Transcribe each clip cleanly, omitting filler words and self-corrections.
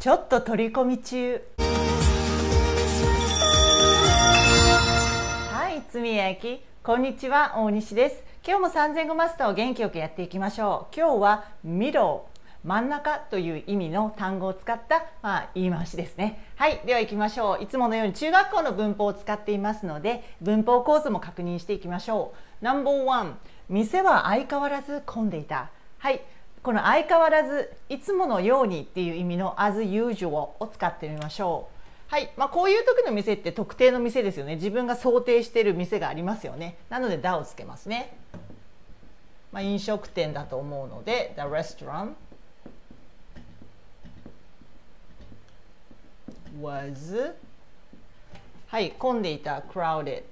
ちょっと取り込み中。はい、つみやき、こんにちは、大西です。今日も3前後マスターを元気よくやっていきましょう。今日はmiddle、真ん中という意味の単語を使った、言い回しですね。はい、では行きましょう。いつものように中学校の文法を使っていますので、文法構図も確認していきましょう。No.1、店は相変わらず混んでいた。はい。この相変わらず、いつものようにっていう意味の as usual を使ってみましょう。はい。こういう時の店って特定の店ですよね。自分が想定している店がありますよね。なので、だをつけますね。飲食店だと思うので、the restaurant was はい、混んでいた crowded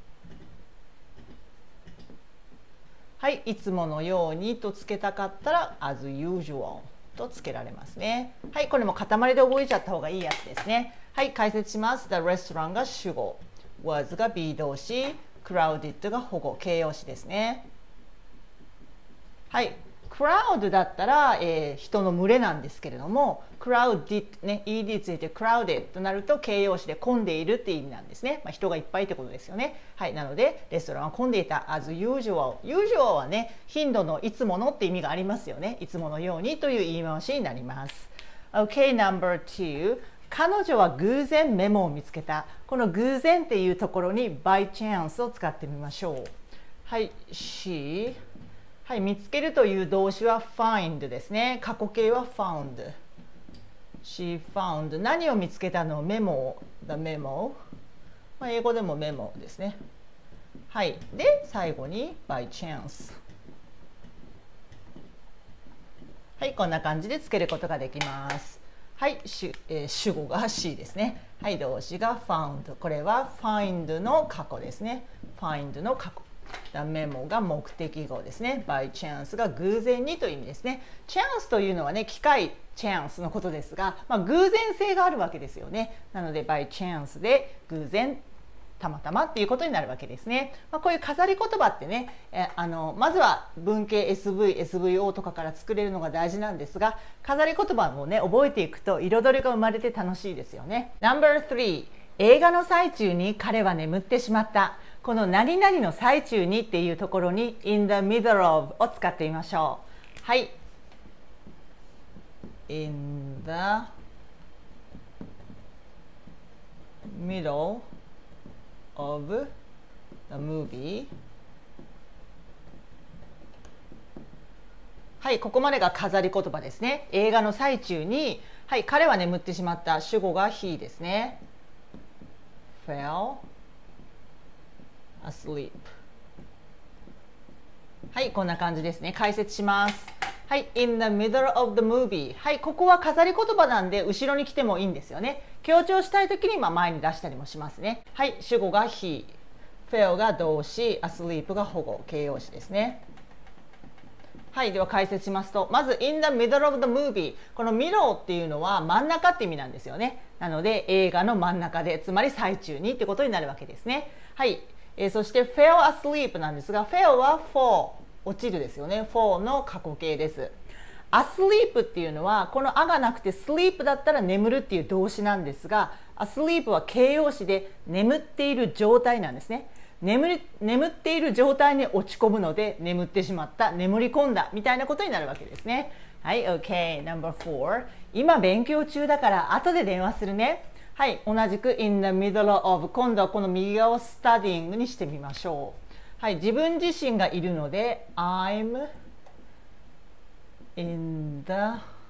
はい、いつものようにとつけたかったら as usual とつけられますね。はい、これも塊で覚えちゃった方がいいやつですね。はい、解説します。The restaurant が主語、was が be 動詞、crowded が保護、形容詞ですね。はい、crowd だったら、人の群れなんですけれども、crowded ね、ed ついて crowded となると形容詞で混んでいるっていう意味なんですね。人がいっぱいってことですよね。はい、なのでレストランは混んでいた as usual。usual はね、頻度のいつものって意味がありますよね。いつものようにという言い回しになります。OK, No.2。彼女は偶然メモを見つけた。この偶然っていうところに by chance を使ってみましょう。はい、sheはい、見つけるという動詞は find ですね。過去形は found。She found 何を見つけたの？メモ。The memo。英語でもメモですね。はい。で、最後に by chance。はい、こんな感じでつけることができます。はい、主語が she ですね。はい、動詞が found。これは find の過去ですね。find の過去。The memo が目的語ですね。by chance が偶然にという意味ですね。チャンスというのはね、機会、チャンスのことですが、偶然性があるわけですよね。なので、by chance で偶然、たまたまっていうことになるわけですね。こういう飾り言葉ってね、まずは文型 SV、SVO とかから作れるのが大事なんですが、飾り言葉もね、覚えていくと彩りが生まれて楽しいですよね。No.3、映画の最中に彼は眠ってしまった。この何々の最中にっていうところに in the middle of を使ってみましょう。はい。in the middle of the movie。はい、ここまでが飾り言葉ですね。映画の最中に、はい、彼は眠ってしまった。主語が he ですね。fell asleep。はい、こんな感じですね。解説します。はい、in the middle of the movie。はい、ここは飾り言葉なんで後ろに来てもいいんですよね。強調したいときに前に出したりもしますね。はい、主語が he、fell が動詞、asleep が保護、形容詞ですね。はい、では解説しますと、まず in the middle of the movie。この middle っていうのは真ん中って意味なんですよね。なので映画の真ん中で、つまり最中にってことになるわけですね。はい。そして fell asleep なんですが、fell は fall 落ちるですよね。fall の過去形です。asleep っていうのはこのあがなくて sleep だったら眠るっていう動詞なんですが、asleep は形容詞で眠っている状態なんですね。眠っている状態に落ち込むので眠ってしまった、眠り込んだみたいなことになるわけですね。はい、OK。No.4。今勉強中だから後で電話するね。はい、同じく in the middle of。今度はこの右側を studying にしてみましょう。はい、自分自身がいるので I'm in the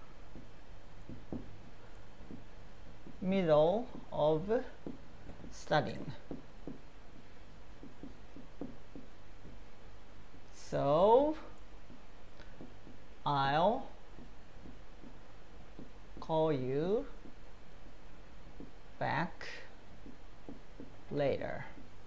middle of studying. So I'll call you back later。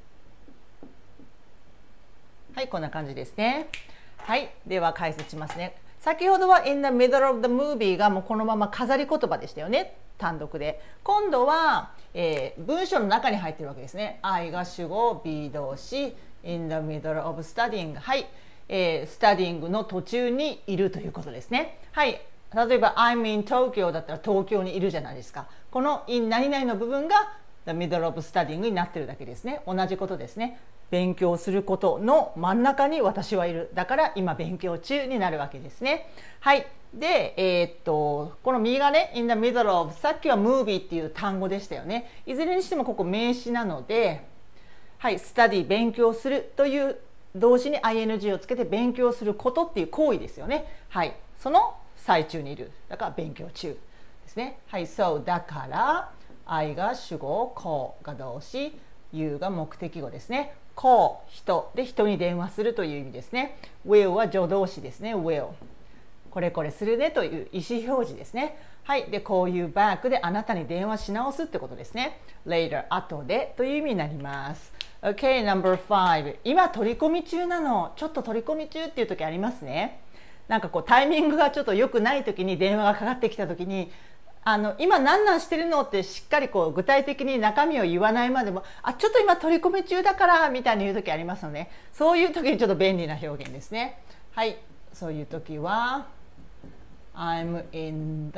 はい、こんな感じですね。はい、では解説しますね。先ほどは in the middle of the movie がもうこのまま飾り言葉でしたよね。単独で。今度は、文章の中に入っているわけですね。I が主語、be 動詞、in the middle of studying。はい、studying の途中にいるということですね。はい、 例えば I'm in Tokyo だったら東京にいるじゃないですか。この in 何々の部分が the middle of studying になってるだけですね。同じことですね。勉強することの真ん中に私はいる。だから今勉強中になるわけですね。はい。で、この右がね in the middle of、 さっきは movie っていう単語でしたよね。いずれにしてもここ名詞なので、はい、study 勉強するという動詞に ing をつけて勉強することっていう行為ですよね。はい。その最中にいる。だから勉強中ですね。はい。So だから I が主語、call が動詞、you が目的語ですね。call 人で人に電話するという意味ですね。will は助動詞ですね。will これこれするねという意思表示ですね。はい。で、こういう back であなたに電話し直すってことですね。later 後でという意味になります。Okay, number 5。今取り込み中なの。ちょっと取り込み中っていう時ありますね。なんかこうタイミングがちょっと良くない時に電話がかかってきた時に、今何なんしてるのってしっかりこう具体的に中身を言わないまでも、ちょっと今取り込み中だからみたいに言う時ありますので、そういう時にちょっと便利な表現ですね。はい。そういう時はI'm in the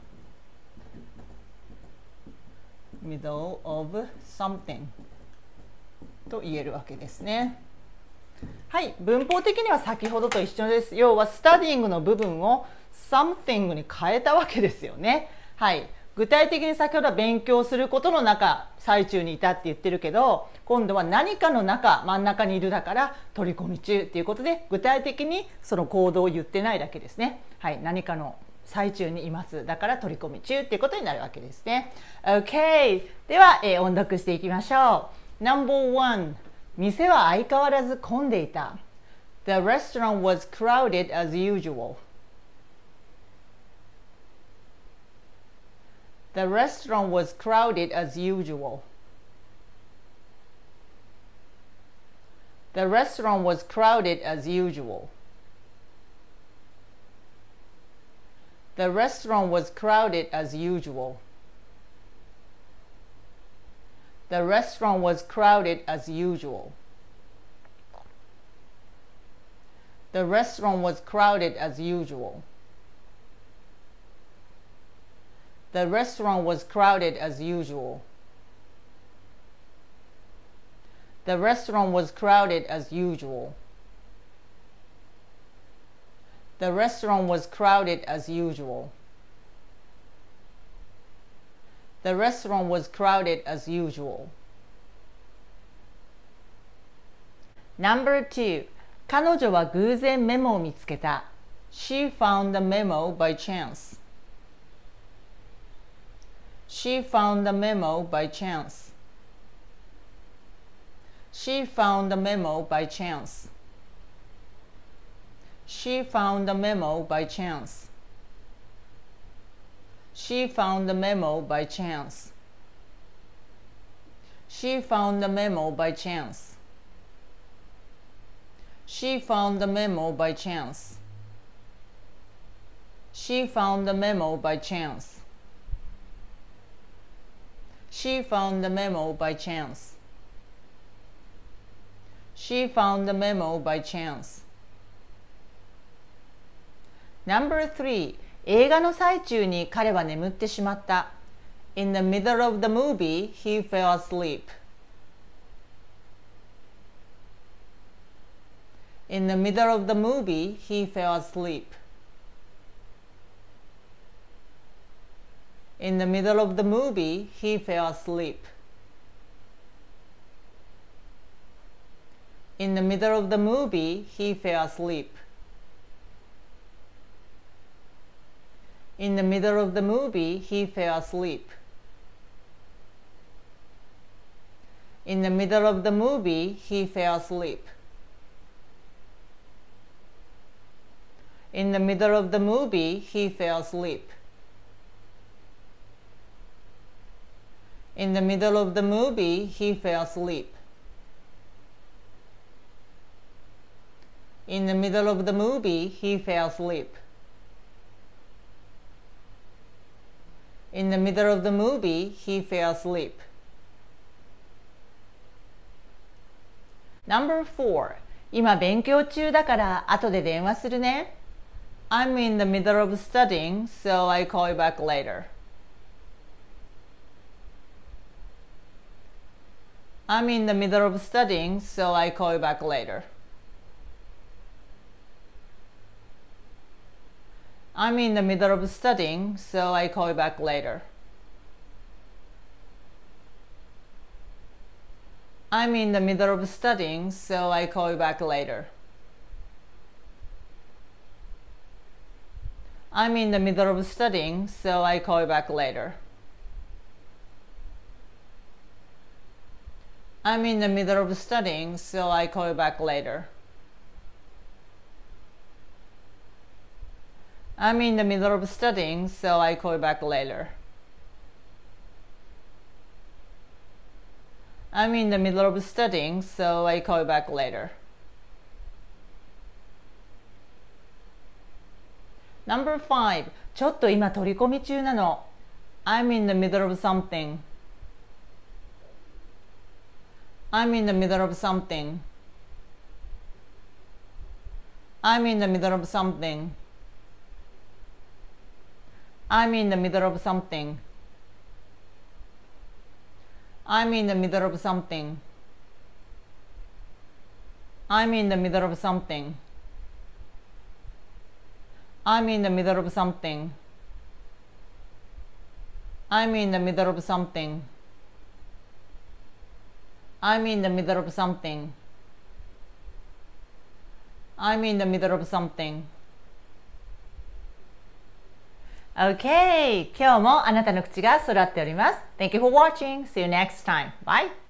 middle of something と言えるわけですね。はい、文法的には先ほどと一緒です。要はスタディングの部分を something に変えたわけですよね。はい、具体的に先ほどは勉強することの中最中にいたって言ってるけど、今度は何かの中真ん中にいるだから取り込み中っていうことで、具体的にその行動を言ってないだけですね。はい、何かの最中にいます。だから取り込み中っていうことになるわけですね。OK。では、音読していきましょう。No.1 店は相変わらず混んでいた。The restaurant was crowded as usual. The restaurant was crowded as usual. The restaurant was crowded as usual. The restaurant was crowded as usual. The restaurant was crowded as usual. The restaurant was crowded as usual. The restaurant was crowded as usual. The restaurant was crowded as usual. The restaurant was crowded as usual. The restaurant was crowded as usual. Number 2. 彼女は偶然メモを見つけた。She found the memo by chance. She found the memo by chance. She found the memo by chance. She found the memo by chance. She found the memo by chance. She found the memo by chance. She found the memo by chance. She found the memo by chance. She found the memo by chance. She found the memo by chance. Number 3. 映画の最中に彼は眠ってしまった。In the middle of the movie, he fell asleep. In the middle of the movie, he fell asleep. In the middle of the movie, he fell asleep. In the middle of the movie, he fell asleep. In the middle of the movie, he fell asleep. In the middle of the movie, he fell asleep. In the middle of the movie, he fell asleep. In the middle of the movie, he fell asleep. In the middle of the movie, he fell asleep. In the middle of the movie, he fell asleep. Number 4. 今勉強中だから後で電話するね。 I'm in the middle of studying, so I call you back later. I'm in the middle of studying, so I call you back later. I'm in the middle of studying, so I call you back later. I'm in the middle of studying, so I call you back later. I'm in the middle of studying, so I call you back later. I'm in the middle of studying, so I call you back later. I'm in the middle of studying, so I call you back later. I'm in the middle of studying, so I call you back later. Number 5. ちょっと今取り込み中なの。I'm in the middle of something. I'm in the middle of something. I'm in the middle of something. I'm in the middle of something. I'm in the middle of something. I'm in the middle of something. I'm in the middle of something. I'm in the middle of something. I'm in the middle of something. I'm in the middle of something. Okay! 今日もあなたの口が育っております。Thank you for watching. See you next time. Bye!